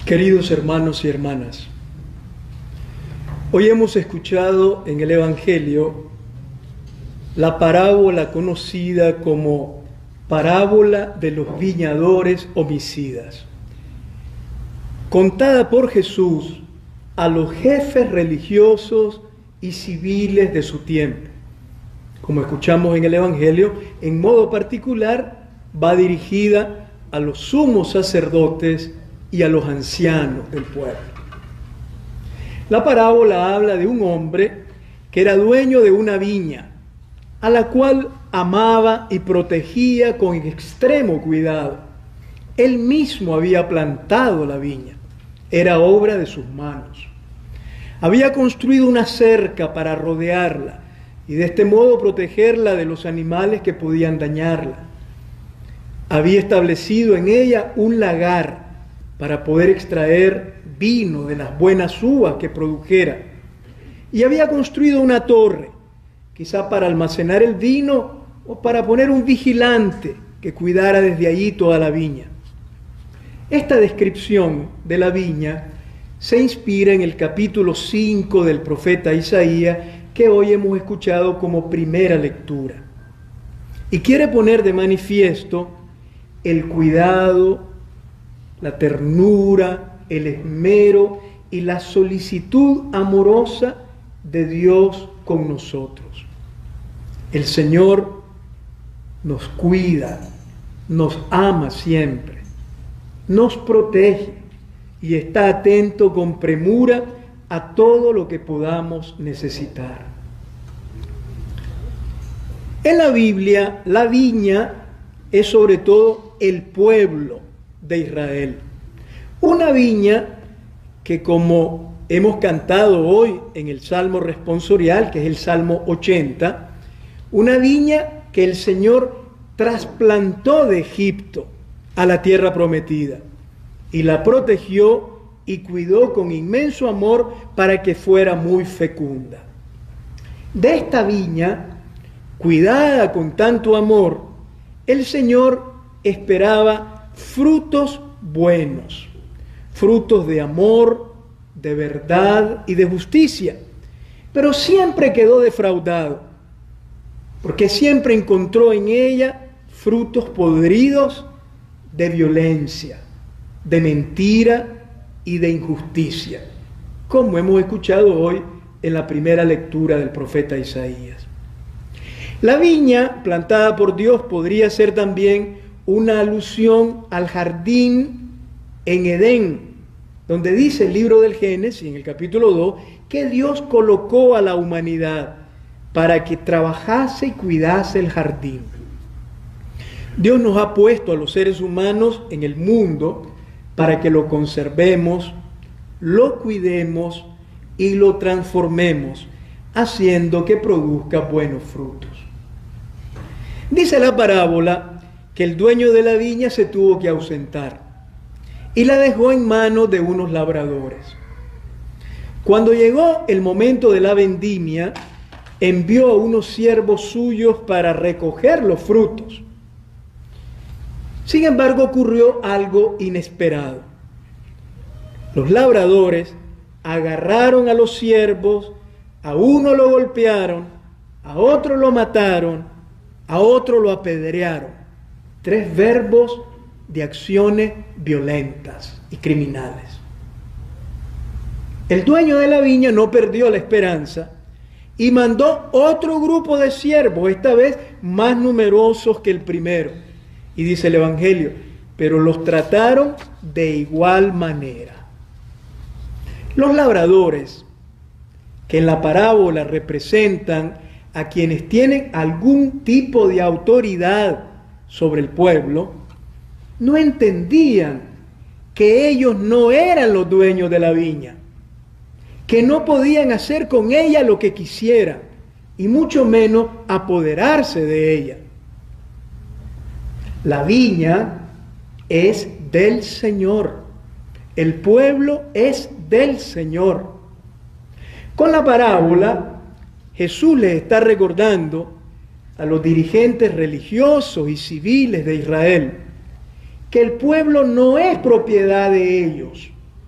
Queridos hermanos y hermanas, hoy hemos escuchado en el Evangelio la parábola conocida como parábola de los viñadores homicidas, contada por Jesús a los jefes religiosos y civiles de su tiempo. Como escuchamos en el Evangelio, en modo particular va dirigida a los sumos sacerdotes y a los ancianos del pueblo. La parábola habla de un hombre que era dueño de una viña, a la cual amaba y protegía con extremo cuidado. Él mismo había plantado la viña, era obra de sus manos. Había construido una cerca para rodearla y de este modo protegerla de los animales que podían dañarla. Había establecido en ella un lagar para poder extraer vino de las buenas uvas que produjera. Y había construido una torre, quizá para almacenar el vino o para poner un vigilante que cuidara desde allí toda la viña. Esta descripción de la viña se inspira en el capítulo 5 del profeta Isaías, que hoy hemos escuchado como primera lectura. Y quiere poner de manifiesto el cuidado, la ternura, el esmero y la solicitud amorosa de Dios con nosotros. El Señor nos cuida, nos ama siempre, nos protege y está atento con premura a todo lo que podamos necesitar. En la Biblia, la viña es sobre todo el pueblo de Israel. Una viña que, como hemos cantado hoy en el Salmo responsorial, que es el Salmo 80, una viña que el Señor trasplantó de Egipto a la tierra prometida y la protegió y cuidó con inmenso amor para que fuera muy fecunda. De esta viña, cuidada con tanto amor, el Señor esperaba frutos buenos, frutos de amor, de verdad y de justicia, pero siempre quedó defraudado, porque siempre encontró en ella frutos podridos de violencia, de mentira y de injusticia, como hemos escuchado hoy en la primera lectura del profeta Isaías. La viña plantada por Dios podría ser también una alusión al jardín en Edén, donde dice el libro del Génesis, en el capítulo 2, que Dios colocó a la humanidad para que trabajase y cuidase el jardín. Dios nos ha puesto a los seres humanos en el mundo para que lo conservemos, lo cuidemos y lo transformemos, haciendo que produzca buenos frutos. Dice la parábola que el dueño de la viña se tuvo que ausentar y la dejó en manos de unos labradores. Cuando llegó el momento de la vendimia, envió a unos siervos suyos para recoger los frutos. Sin embargo, ocurrió algo inesperado. Los labradores agarraron a los siervos, a uno lo golpearon, a otro lo mataron, a otro lo apedrearon. 3 verbos de acciones violentas y criminales. El dueño de la viña no perdió la esperanza y mandó otro grupo de siervos, esta vez más numerosos que el primero. Y dice el Evangelio, pero los trataron de igual manera. Los labradores, que en la parábola representan a quienes tienen algún tipo de autoridad sobre el pueblo, no entendían que ellos no eran los dueños de la viña, que no podían hacer con ella lo que quisieran, y mucho menos apoderarse de ella. La viña es del Señor, el pueblo es del Señor. Con la parábola, Jesús les está recordando a los dirigentes religiosos y civiles de Israel que el pueblo no es propiedad de ellos,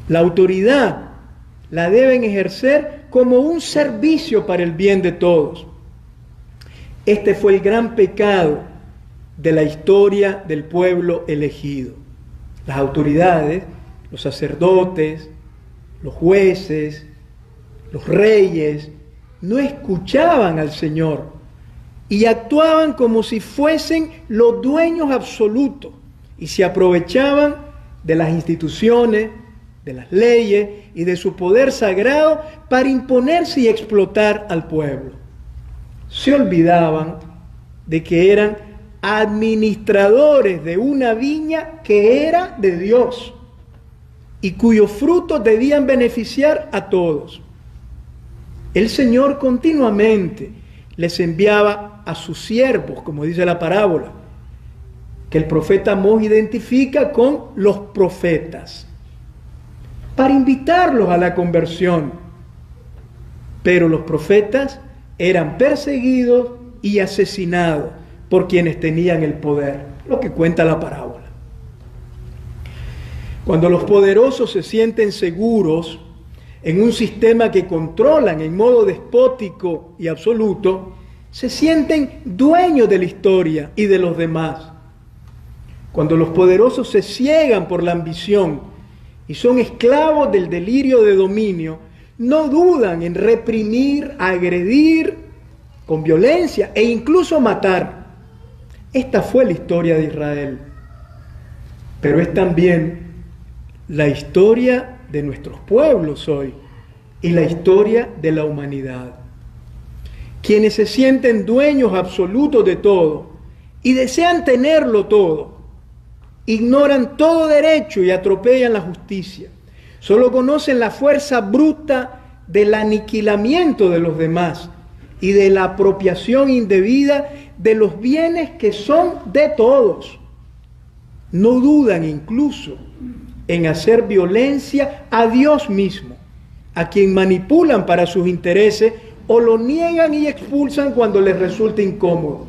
La autoridad la deben ejercer como un servicio para el bien de todos. Este fue el gran pecado de la historia del pueblo elegido. Las autoridades, los sacerdotes, los jueces, los reyes, no escuchaban al Señor y actuaban como si fuesen los dueños absolutos y se aprovechaban de las instituciones, de las leyes y de su poder sagrado para imponerse y explotar al pueblo. Se olvidaban de que eran administradores de una viña que era de Dios y cuyos frutos debían beneficiar a todos. El Señor continuamente les enviaba a sus siervos, como dice la parábola, que el profeta Amós identifica con los profetas, para invitarlos a la conversión. Pero los profetas eran perseguidos y asesinados por quienes tenían el poder, lo que cuenta la parábola. Cuando los poderosos se sienten seguros en un sistema que controlan en modo despótico y absoluto, se sienten dueños de la historia y de los demás. Cuando los poderosos se ciegan por la ambición y son esclavos del delirio de dominio, no dudan en reprimir, agredir con violencia e incluso matar. Esta fue la historia de Israel, pero es también la historia de nuestros pueblos hoy y la historia de la humanidad. Quienes se sienten dueños absolutos de todo y desean tenerlo todo, ignoran todo derecho y atropellan la justicia. Solo conocen la fuerza bruta del aniquilamiento de los demás y de la apropiación indebida de los bienes que son de todos. No dudan incluso en hacer violencia a Dios mismo, a quien manipulan para sus intereses o lo niegan y expulsan cuando les resulta incómodo.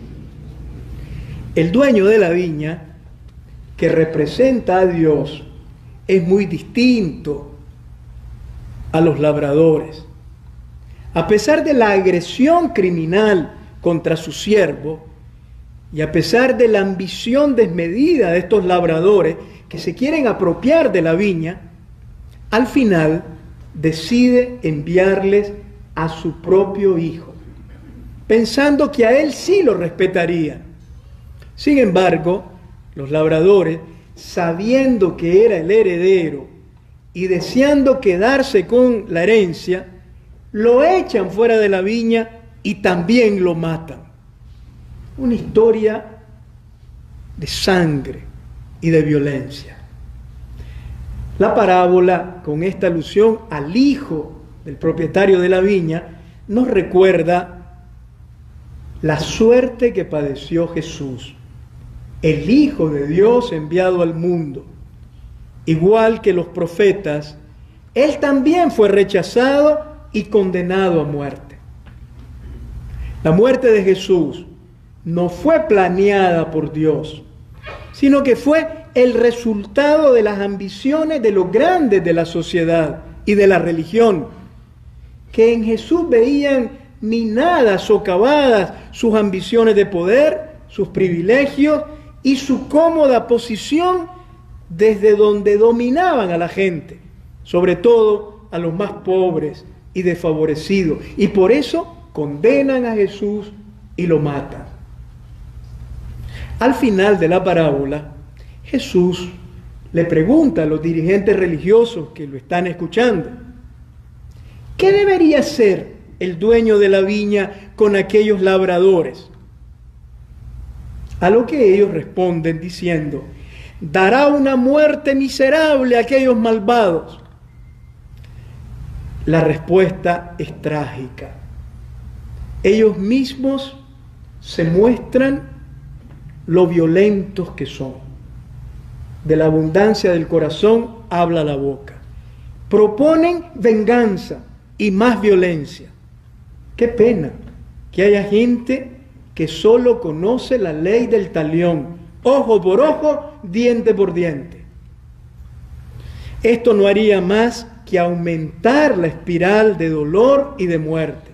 El dueño de la viña, que representa a Dios, es muy distinto a los labradores. A pesar de la agresión criminal contra su siervo y a pesar de la ambición desmedida de estos labradores que se quieren apropiar de la viña, al final decide enviarles a su propio hijo, pensando que a él sí lo respetarían. Sin embargo, los labradores, sabiendo que era el heredero y deseando quedarse con la herencia, lo echan fuera de la viña y también lo matan. Una historia de sangre y de violencia. La parábola, con esta alusión al hijo del propietario de la viña, nos recuerda la suerte que padeció Jesús, el Hijo de Dios enviado al mundo. Igual que los profetas, él también fue rechazado y condenado a muerte. La muerte de Jesús no fue planeada por Dios, sino que fue el resultado de las ambiciones de los grandes de la sociedad y de la religión, que en Jesús veían minadas, socavadas sus ambiciones de poder, sus privilegios y su cómoda posición desde donde dominaban a la gente, sobre todo a los más pobres y desfavorecidos, y por eso condenan a Jesús y lo matan. Al final de la parábola, Jesús le pregunta a los dirigentes religiosos que lo están escuchando: ¿qué debería hacer el dueño de la viña con aquellos labradores? A lo que ellos responden diciendo: dará una muerte miserable a aquellos malvados. La respuesta es trágica. Ellos mismos se muestran lo violentos que son. De la abundancia del corazón habla la boca. Proponen venganza y más violencia. Qué pena que haya gente que solo conoce la ley del talión, ojo por ojo, diente por diente. Esto no haría más que aumentar la espiral de dolor y de muerte.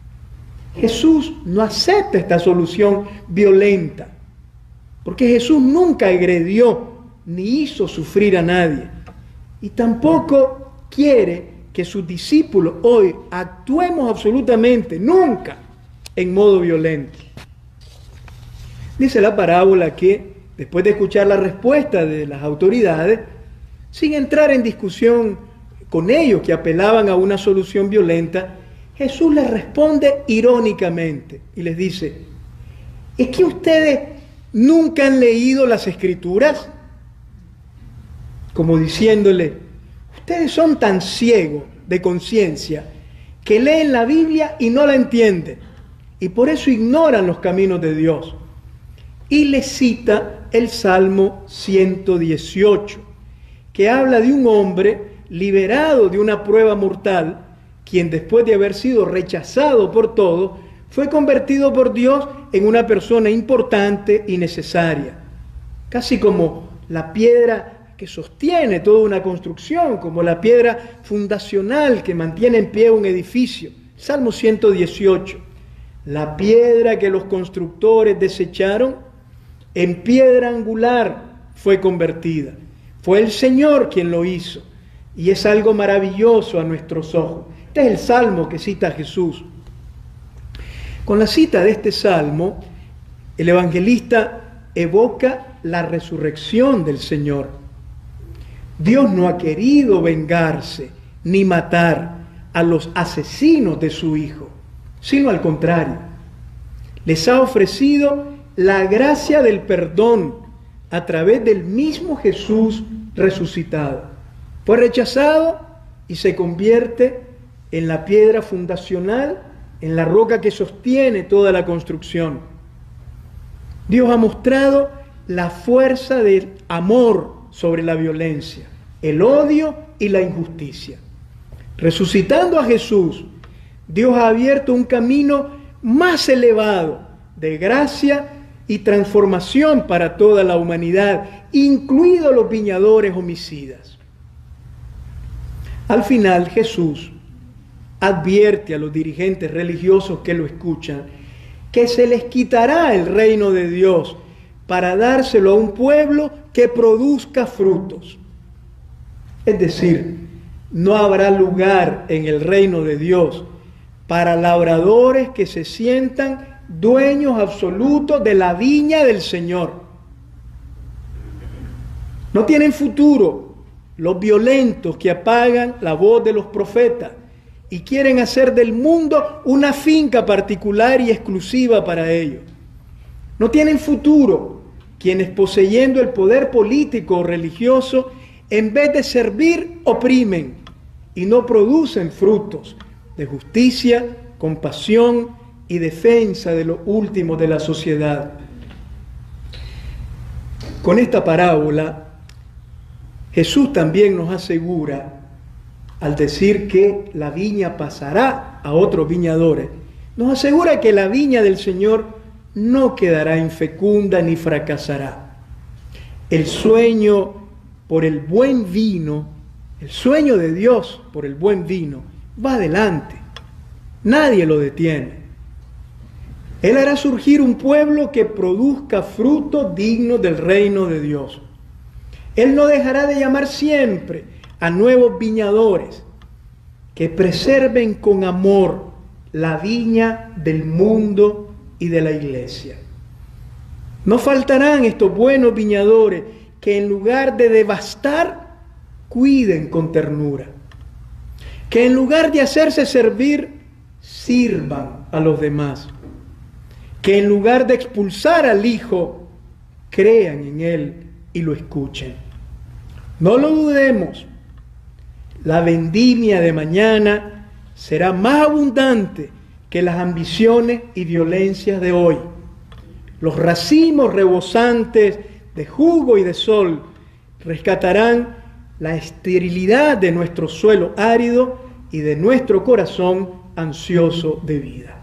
Jesús no acepta esta solución violenta, porque Jesús nunca agredió ni hizo sufrir a nadie, y tampoco quiere que sus discípulos hoy actuemos absolutamente nunca en modo violento. Dice la parábola que, después de escuchar la respuesta de las autoridades, sin entrar en discusión con ellos que apelaban a una solución violenta, Jesús les responde irónicamente y les dice: ¿es que ustedes nunca han leído las Escrituras? Como diciéndole, ustedes son tan ciegos de conciencia que leen la Biblia y no la entienden, y por eso ignoran los caminos de Dios. Y les cita el Salmo 118, que habla de un hombre liberado de una prueba mortal, quien después de haber sido rechazado por todos, fue convertido por Dios en una persona importante y necesaria, casi como la piedra que sostiene toda una construcción, como la piedra fundacional que mantiene en pie un edificio. Salmo 118, la piedra que los constructores desecharon, en piedra angular fue convertida. Fue el Señor quien lo hizo, y es algo maravilloso a nuestros ojos. Este es el salmo que cita Jesús. Con la cita de este salmo, el evangelista evoca la resurrección del Señor. Dios no ha querido vengarse ni matar a los asesinos de su Hijo, sino al contrario. Les ha ofrecido la gracia del perdón a través del mismo Jesús resucitado. Fue rechazado y se convierte en la piedra fundacional, en la roca que sostiene toda la construcción. Dios ha mostrado la fuerza del amor sobre la violencia, el odio y la injusticia. Resucitando a Jesús, Dios ha abierto un camino más elevado de gracia y transformación para toda la humanidad, incluidos los viñadores homicidas. Al final, Jesús advierte a los dirigentes religiosos que lo escuchan que se les quitará el reino de Dios para dárselo a un pueblo que produzca frutos. Es decir, no habrá lugar en el reino de Dios para labradores que se sientan dueños absolutos de la viña del Señor. No tienen futuro los violentos que apagan la voz de los profetas y quieren hacer del mundo una finca particular y exclusiva para ellos. No tienen futuro quienes, poseyendo el poder político o religioso, en vez de servir, oprimen y no producen frutos de justicia, compasión y defensa de lo último de la sociedad. Con esta parábola, Jesús también nos asegura, al decir que la viña pasará a otros viñadores, nos asegura que la viña del Señor no quedará infecunda ni fracasará. El sueño por el buen vino, el sueño de Dios por el buen vino, va adelante. Nadie lo detiene. Él hará surgir un pueblo que produzca frutos dignos del reino de Dios. Él no dejará de llamar siempre a nuevos viñadores que preserven con amor la viña del mundo y de la iglesia. No faltarán estos buenos viñadores que en lugar de devastar, cuiden con ternura. Que en lugar de hacerse servir, sirvan a los demás. Que en lugar de expulsar al Hijo, crean en Él y lo escuchen. No lo dudemos. La vendimia de mañana será más abundante que las ambiciones y violencias de hoy. Los racimos rebosantes de jugo y de sol rescatarán la esterilidad de nuestro suelo árido y de nuestro corazón ansioso de vida.